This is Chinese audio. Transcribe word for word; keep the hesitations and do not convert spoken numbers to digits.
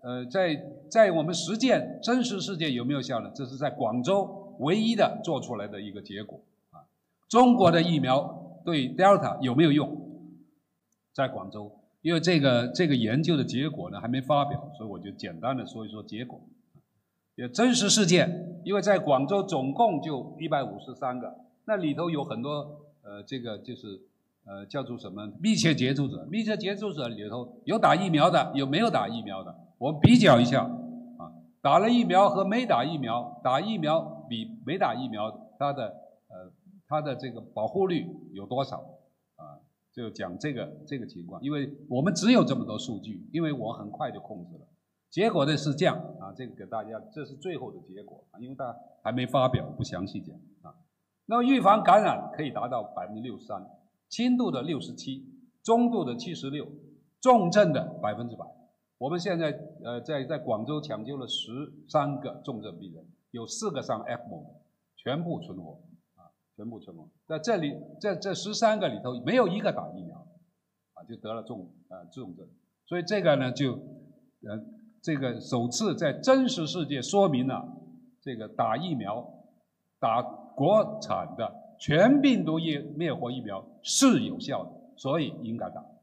呃，在在我们实践真实世界有没有效呢？这是在广州唯一的做出来的一个结果啊。中国的疫苗对 Delta 有没有用？在广州，因为这个这个研究的结果呢还没发表，所以我就简单的说一说结果。也真实事件，因为在广州总共就一百五十三个，那里头有很多呃，这个就是呃叫做什么密切接触者，密切接触者里头有打疫苗的，有没有打疫苗的，我们比较一下啊，打了疫苗和没打疫苗，打疫苗比没打疫苗它的呃它的这个保护率有多少啊？就讲这个这个情况，因为我们只有这么多数据，因为我很快就控制了。结果呢是这样啊，这个给大家，这是最后的结果啊，因为它还没发表，不详细讲啊。那么预防感染可以达到百分之六十三，轻度的六十七，中度的七十六，重症的百分之百。我们现在呃在在广州抢救了十三个重症病人，有四个上 E C M O， 全部存活啊，全部存活。在这里，这这十三个里头没有一个打疫苗啊，就得了重呃重症，所以这个呢就呃。这个首次在真实世界说明了，这个打疫苗，打国产的全病毒灭灭活疫苗是有效的，所以应该打。